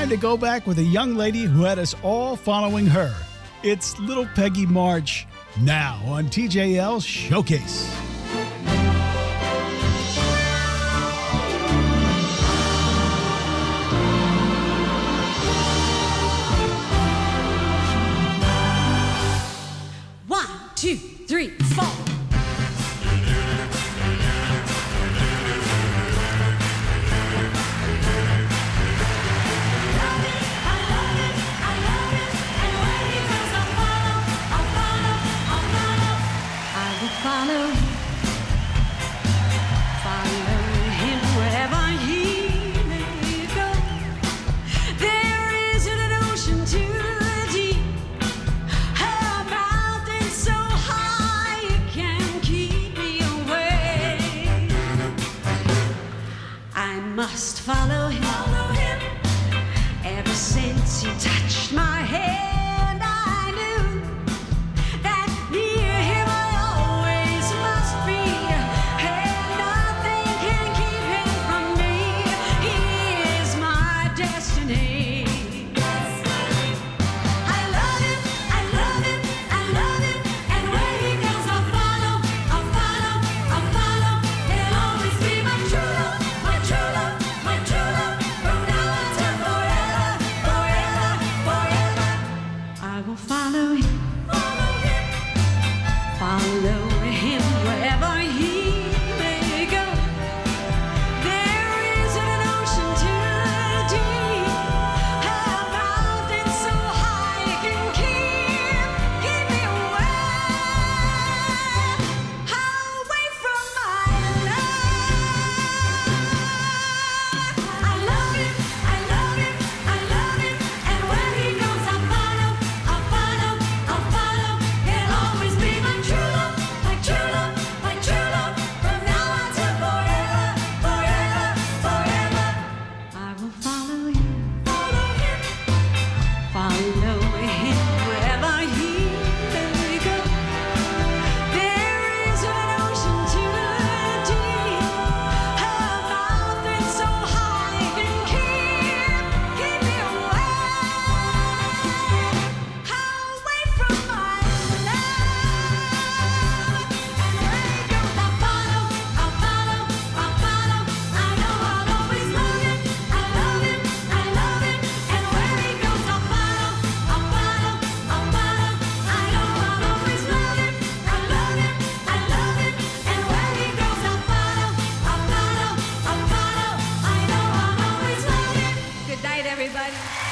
to go back with a young lady who had us all following her. It's little Peggy March, now on TJL's Showcase. One, two, three, four. Must follow him. Ever since he touched my hand, I knew that near him I always must be, and nothing can keep him from me. He is my destiny. I love him, I love him, I love him, and where he goes I'll follow, I'll follow, I'll follow. He'll always be my true love, my true love. Follow him, follow him wherever he may go. There isn't an ocean too deep, a mountain so high it can keep me away from my love. I love him, I love him, I love him, and where he goes I'll follow. Good night, everybody.